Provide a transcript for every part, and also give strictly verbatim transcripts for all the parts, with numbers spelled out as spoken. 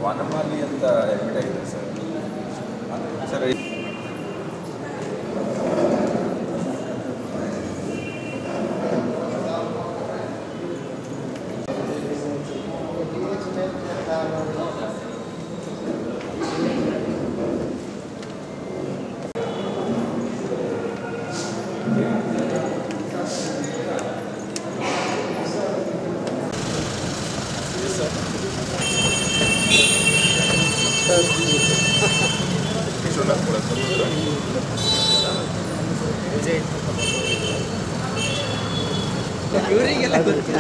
ವಾನಮಾಲಿ ಅಂತ ಅಡ್ಮಿಟ್ ಆಗಿದೆ sir. Sir ಇವರಿಗೆಲ್ಲ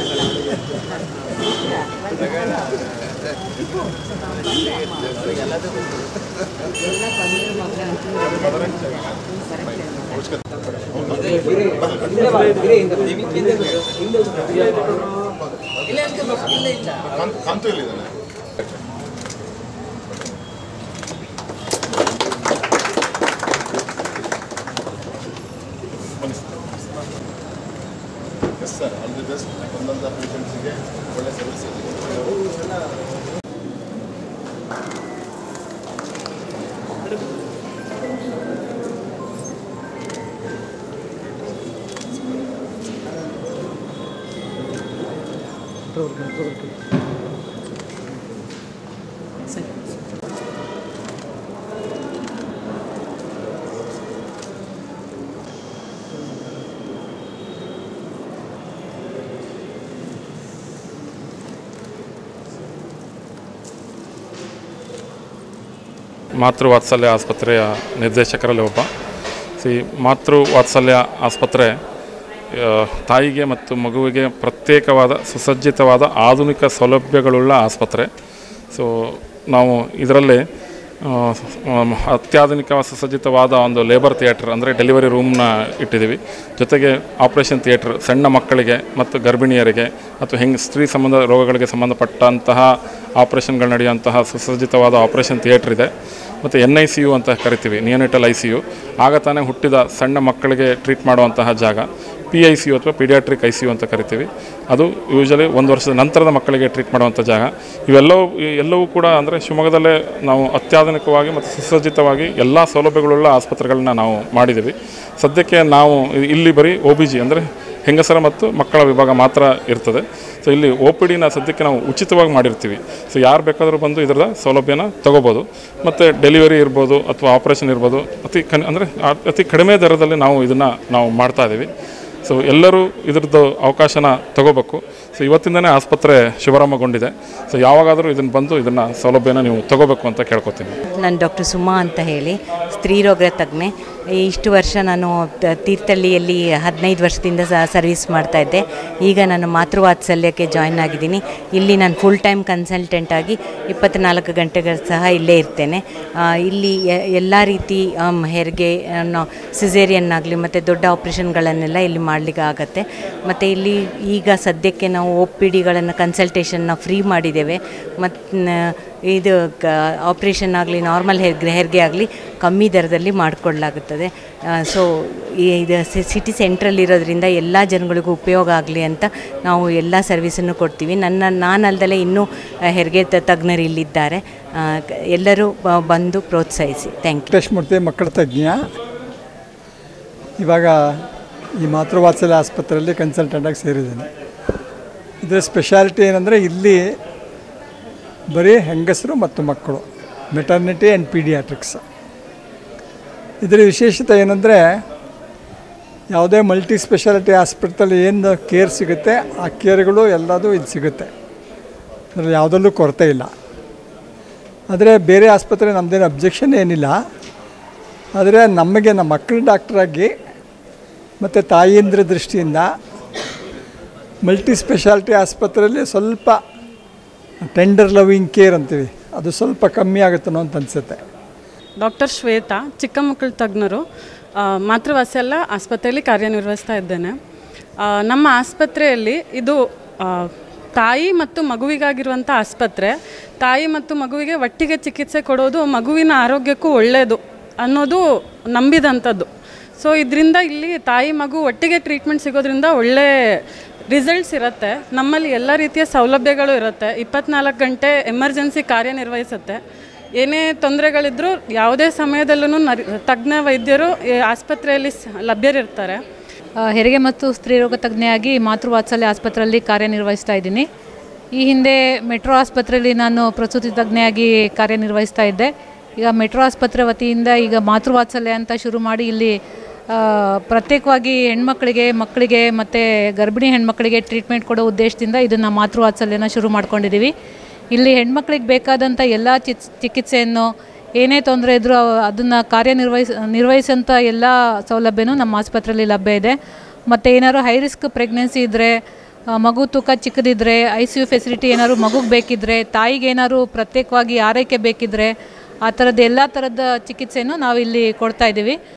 ಸರ್ ಆಲ್ ದಿ ಬೆಸ್ಟ್. ಬಂದಂಥ ಪೇಷಂಟ್ಸಿಗೆ ಒಳ್ಳೆ ಸರ್ವಿಸ್ ಇದೆ. ಮಾತೃ ವಾತ್ಸಲ್ಯ ಆಸ್ಪತ್ರೆಯ ನಿರ್ದೇಶಕರಲ್ಲಿ ಒಬ್ಬ. ಸಿ ಮಾತೃ ವಾತ್ಸಲ್ಯ ಆಸ್ಪತ್ರೆ ತಾಯಿಗೆ ಮತ್ತು ಮಗುವಿಗೆ ಪ್ರತ್ಯೇಕವಾದ ಸುಸಜ್ಜಿತವಾದ ಆಧುನಿಕ ಸೌಲಭ್ಯಗಳುಳ್ಳ ಆಸ್ಪತ್ರೆ. ಸೊ ನಾವು ಇದರಲ್ಲಿ ಅತ್ಯಾಧುನಿಕ ಸುಸಜ್ಜಿತವಾದ ಒಂದು ಲೇಬರ್ ಥಿಯೇಟ್ರ್ ಅಂದರೆ ಡೆಲಿವರಿ ರೂಮ್ನ ಇಟ್ಟಿದ್ದೀವಿ. ಜೊತೆಗೆ ಆಪ್ರೇಷನ್ ಥಿಯೇಟ್ರ್ ಸಣ್ಣ ಮಕ್ಕಳಿಗೆ ಮತ್ತು ಗರ್ಭಿಣಿಯರಿಗೆ ಅಥವಾ ಹೆಂಗೆ ಸ್ತ್ರೀ ಸಂಬಂಧ ರೋಗಗಳಿಗೆ ಸಂಬಂಧಪಟ್ಟಂತಹ ಆಪ್ರೇಷನ್ಗಳು ನಡೆಯುವಂತಹ ಸುಸಜ್ಜಿತವಾದ ಆಪ್ರೇಷನ್ ಥಿಯೇಟ್ರ್ ಇದೆ. ಮತ್ತು ಎನ್ ಐ ಸಿ ಯು ಅಂತ ಕರಿತೀವಿ, ನಿಯೋನೆಟಲ್ ಐ ಸಿ ಯು. ಆಗ ತಾನೇ ಹುಟ್ಟಿದ ಸಣ್ಣ ಮಕ್ಕಳಿಗೆ ಟ್ರೀಟ್ ಮಾಡುವಂತಹ ಜಾಗ. ಪಿ ಐ ಸಿ ಯು ಅಥವಾ ಪೀಡಿಯಾಟ್ರಿಕ್ ಐ ಸಿ ಯು ಅಂತ ಕರಿತೀವಿ. ಅದು ಯೂಶಲಿ ಒಂದು ವರ್ಷದ ನಂತರದ ಮಕ್ಕಳಿಗೆ ಟ್ರೀಟ್ ಮಾಡುವಂಥ ಜಾಗ. ಇವೆಲ್ಲವೂ ಎಲ್ಲವೂ ಕೂಡ ಅಂದರೆ ಶಿವಮೊಗ್ಗದಲ್ಲೇ ನಾವು ಅತ್ಯಾಧುನಿಕವಾಗಿ ಮತ್ತು ಸುಸಜ್ಜಿತವಾಗಿ ಎಲ್ಲ ಸೌಲಭ್ಯಗಳುಳ್ಳ ಆಸ್ಪತ್ರೆಗಳನ್ನ ನಾವು ಮಾಡಿದ್ದೀವಿ. ಸದ್ಯಕ್ಕೆ ನಾವು ಇಲ್ಲಿ ಬರೀ ಒ ಬಿ ಜಿ ಅಂದರೆ ಹೆಂಗಸರ ಮತ್ತು ಮಕ್ಕಳ ವಿಭಾಗ ಮಾತ್ರ ಇರ್ತದೆ. ಸೊ ಇಲ್ಲಿ ಒ ಪಿ ಡಿನ ಸದ್ಯಕ್ಕೆ ನಾವು ಉಚಿತವಾಗಿ ಮಾಡಿರ್ತೀವಿ. ಸೊ ಯಾರು ಬೇಕಾದರೂ ಬಂದು ಇದರ ಸೌಲಭ್ಯನ ತೊಗೋಬೋದು. ಮತ್ತು ಡೆಲಿವರಿ ಇರ್ಬೋದು ಅಥವಾ ಆಪ್ರೇಷನ್ ಇರ್ಬೋದು, ಅತಿ ಕನ್ ಅಂದರೆ ಅತಿ ಕಡಿಮೆ ದರದಲ್ಲಿ ನಾವು ಇದನ್ನು ನಾವು ಮಾಡ್ತಾಯಿದ್ದೀವಿ. ಸೊ ಎಲ್ಲರೂ ಇದ್ರದ್ದು ಅವಕಾಶನ ತಗೋಬೇಕು. ಸೊ ಇವತ್ತಿಂದನೇ ಆಸ್ಪತ್ರೆ ಶುಭಾರಂಭಗೊಂಡಿದೆ. ಸೊ ಯಾವಾಗಾದರೂ ಇದನ್ನು ಬಂದು ಇದನ್ನು ಸೌಲಭ್ಯನ ನೀವು ತಗೋಬೇಕು ಅಂತ ಕೇಳ್ಕೊತೀನಿ. ನಾನು ಡಾಕ್ಟರ್ ಸುಮಾ ಅಂತ ಹೇಳಿ ಸ್ತ್ರೀರೋಗ ತಜ್ಞೆ. ಇಷ್ಟು ವರ್ಷ ನಾನು ತೀರ್ಥಹಳ್ಳಿಯಲ್ಲಿ ಹದಿನೈದು ವರ್ಷದಿಂದ ಸಹ ಸರ್ವಿಸ್ ಮಾಡ್ತಾಯಿದ್ದೆ. ಈಗ ನಾನು ಮಾತೃವಾತ್ಸಲ್ಯಕ್ಕೆ ಜಾಯ್ನ್ ಆಗಿದ್ದೀನಿ. ಇಲ್ಲಿ ನಾನು ಫುಲ್ ಟೈಮ್ ಕನ್ಸಲ್ಟೆಂಟ್ ಆಗಿ ಇಪ್ಪತ್ತ್ನಾಲ್ಕು ಗಂಟೆಗಳು ಸಹ ಇಲ್ಲೇ ಇರ್ತೇನೆ. ಇಲ್ಲಿ ಎಲ್ಲ ರೀತಿ ಹೆರಿಗೆ, ಸಿಸೇರಿಯನ್ ಆಗಲಿ ಮತ್ತು ದೊಡ್ಡ ಆಪ್ರೇಷನ್ಗಳನ್ನೆಲ್ಲ ಇಲ್ಲಿ ಮಾಡಲಿಕ್ಕೆ ಆಗುತ್ತೆ. ಮತ್ತು ಇಲ್ಲಿ ಈಗ ಸದ್ಯಕ್ಕೆ ನಾವು ಒ ಪಿ ಡಿಗಳನ್ನು ಕನ್ಸಲ್ಟೇಷನ್ನ ಫ್ರೀ ಮಾಡಿದ್ದೇವೆ. ಮತ್ತು ಇದು ಕ ಆಪ್ರೇಷನ್ ಆಗಲಿ ನಾರ್ಮಲ್ ಹೆರಿಗೆ ಹೆರಿಗೆ ಆಗಲಿ ಕಮ್ಮಿ ದರದಲ್ಲಿ ಮಾಡಿಕೊಡ್ಲಾಗುತ್ತದೆ. ಸೊ ಇದು ಸಿಟಿ ಸೆಂಟ್ರಲ್ಲಿ ಇರೋದ್ರಿಂದ ಎಲ್ಲ ಜನಗಳಿಗೂ ಉಪಯೋಗ ಆಗಲಿ ಅಂತ ನಾವು ಎಲ್ಲ ಸರ್ವಿಸನ್ನು ಕೊಡ್ತೀವಿ. ನನ್ನ ನಾನಲ್ದಲೇ ಇನ್ನೂ ಹೆರಿಗೆ ತಜ್ಞರು ಇಲ್ಲಿದ್ದಾರೆ. ಎಲ್ಲರೂ ಬಂದು ಪ್ರೋತ್ಸಾಹಿಸಿ. Thank you. ಕೃಷ್ಣಮೂರ್ತಿ, ಮಕ್ಕಳ ತಜ್ಞ. ಇವಾಗ ಈ ಮಾತೃವಾತ್ಸಲ್ಯ ಆಸ್ಪತ್ರೆಯಲ್ಲಿ ಕನ್ಸಲ್ಟೆಂಟಾಗಿ ಸೇರಿದ್ದೇನೆ. ಇದರ ಸ್ಪೆಷಾಲಿಟಿ ಏನಂದರೆ ಇಲ್ಲಿ ಬರೀ ಹೆಂಗಸರು ಮತ್ತು ಮಕ್ಕಳು, ಮೆಟರ್ನಿಟಿ ಆ್ಯಂಡ್ ಪೀಡಿಯಾಟ್ರಿಕ್ಸ್. ಇದರ ವಿಶೇಷತೆ ಏನಂದರೆ ಯಾವುದೇ ಮಲ್ಟಿ ಸ್ಪೆಷಾಲಿಟಿ ಆಸ್ಪತ್ರೆಯಲ್ಲಿ ಏನು ಕೇರ್ ಸಿಗುತ್ತೆ ಆ ಕೇರ್ಗಳು ಎಲ್ಲದೂ ಇದು ಸಿಗುತ್ತೆ. ಅದರಲ್ಲಿ ಯಾವುದಲ್ಲೂ ಕೊರತೆ ಇಲ್ಲ. ಆದರೆ ಬೇರೆ ಆಸ್ಪತ್ರೆ ನಮ್ಮದೇನು ಅಬ್ಜೆಕ್ಷನ್ ಏನಿಲ್ಲ. ಆದರೆ ನಮಗೆ ನಮ್ಮ ಮಕ್ಕಳ ಡಾಕ್ಟ್ರಾಗಿ ಮತ್ತು ತಾಯಂದ್ರ ದೃಷ್ಟಿಯಿಂದ ಮಲ್ಟಿ ಸ್ಪೆಷಾಲಿಟಿ ಆಸ್ಪತ್ರೆಯಲ್ಲಿ ಸ್ವಲ್ಪ ಟೆಂಡರ್ ಲವಿಂಗ್ ಕೇರ್ ಅಂತೀವಿ, ಅದು ಸ್ವಲ್ಪ ಕಮ್ಮಿ ಆಗುತ್ತನೋ ಅಂತ ಅನಿಸುತ್ತೆ. ಡಾಕ್ಟರ್ ಶ್ವೇತಾ, ಚಿಕ್ಕ ಮಕ್ಕಳ ತಜ್ಞರು, ಮಾತೃವಾತ್ಸಲ್ಯ ಆಸ್ಪತ್ರೆಯಲ್ಲಿ ಕಾರ್ಯನಿರ್ವಹಿಸ್ತಾ ಇದ್ದೇನೆ. ನಮ್ಮ ಆಸ್ಪತ್ರೆಯಲ್ಲಿ ಇದು ತಾಯಿ ಮತ್ತು ಮಗುವಿಗಾಗಿರುವಂಥ ಆಸ್ಪತ್ರೆ. ತಾಯಿ ಮತ್ತು ಮಗುವಿಗೆ ಒಟ್ಟಿಗೆ ಚಿಕಿತ್ಸೆ ಕೊಡೋದು ಮಗುವಿನ ಆರೋಗ್ಯಕ್ಕೂ ಒಳ್ಳೆಯದು ಅನ್ನೋದು ನಂಬಿದಂಥದ್ದು. ಸೊ ಇದರಿಂದ ಇಲ್ಲಿ ತಾಯಿ ಮಗು ಒಟ್ಟಿಗೆ ಟ್ರೀಟ್ಮೆಂಟ್ ಸಿಗೋದ್ರಿಂದ ಒಳ್ಳೆ ರಿಸಲ್ಟ್ಸ್ ಇರುತ್ತೆ. ನಮ್ಮಲ್ಲಿ ಎಲ್ಲ ರೀತಿಯ ಸೌಲಭ್ಯಗಳು ಇರುತ್ತೆ. ಇಪ್ಪತ್ನಾಲ್ಕು ಗಂಟೆ ಎಮರ್ಜೆನ್ಸಿ ಕಾರ್ಯನಿರ್ವಹಿಸುತ್ತೆ. ಏನೇ ತೊಂದರೆಗಳಿದ್ದರೂ ಯಾವುದೇ ಸಮಯದಲ್ಲೂ ನರಿ ತಜ್ಞ ವೈದ್ಯರು ಆಸ್ಪತ್ರೆಯಲ್ಲಿ ಲಭ್ಯರಿರ್ತಾರೆ. ಹೆರಿಗೆ ಮತ್ತು ಸ್ತ್ರೀರೋಗ ತಜ್ಞೆಯಾಗಿ ಮಾತೃವಾತ್ಸಲ್ಯ ಆಸ್ಪತ್ರೆಯಲ್ಲಿ ಕಾರ್ಯನಿರ್ವಹಿಸ್ತಾ ಇದ್ದೀನಿ. ಈ ಹಿಂದೆ ಮೆಟ್ರೋ ಆಸ್ಪತ್ರೆಯಲ್ಲಿ ನಾನು ಪ್ರಸೂತಿ ತಜ್ಞೆಯಾಗಿ ಕಾರ್ಯನಿರ್ವಹಿಸ್ತಾ ಇದ್ದೆ. ಈಗ ಮೆಟ್ರೋ ಆಸ್ಪತ್ರೆ ವತಿಯಿಂದ ಈಗ ಮಾತೃವಾತ್ಸಲ್ಯ ಅಂತ ಶುರು ಮಾಡಿ ಇಲ್ಲಿ ಪ್ರತ್ಯೇಕವಾಗಿ ಹೆಣ್ಮಕ್ಳಿಗೆ ಮಕ್ಕಳಿಗೆ ಮತ್ತು ಗರ್ಭಿಣಿ ಹೆಣ್ಮಕ್ಳಿಗೆ ಟ್ರೀಟ್ಮೆಂಟ್ ಕೊಡೋ ಉದ್ದೇಶದಿಂದ ಇದನ್ನು ಮಾತೃವಾತ್ಸಲ್ಯನ ಶುರು ಮಾಡ್ಕೊಂಡಿದ್ದೀವಿ. ಇಲ್ಲಿ ಹೆಣ್ಮಕ್ಳಿಗೆ ಬೇಕಾದಂಥ ಎಲ್ಲ ಚಿಕಿತ್ಸೆಯನ್ನು ಏನೇ ತೊಂದರೆ ಇದ್ದರೂ ಅದನ್ನು ಕಾರ್ಯನಿರ್ವಹಿಸ ನಿರ್ವಹಿಸೋಂಥ ಎಲ್ಲ ಸೌಲಭ್ಯನೂ ನಮ್ಮ ಆಸ್ಪತ್ರೆಯಲ್ಲಿ ಲಭ್ಯ ಇದೆ. ಮತ್ತು ಏನಾದ್ರು ಹೈ ರಿಸ್ಕ್ ಪ್ರೆಗ್ನೆನ್ಸಿ ಇದ್ದರೆ, ಮಗು ತೂಕ ಚಿಕ್ಕದಿದ್ದರೆ, ಐ ಸಿ ಯು ಫೆಸಿಲಿಟಿ ಏನಾದ್ರು ಮಗುಗೆ ಬೇಕಿದ್ದರೆ, ತಾಯಿಗೆ ಏನಾದ್ರು ಪ್ರತ್ಯೇಕವಾಗಿ ಆರೈಕೆ ಬೇಕಿದ್ದರೆ ಆ ಥರದ್ದು ಎಲ್ಲ ಥರದ ಚಿಕಿತ್ಸೆಯನ್ನು ನಾವಿಲ್ಲಿ ಕೊಡ್ತಾಯಿದ್ದೀವಿ.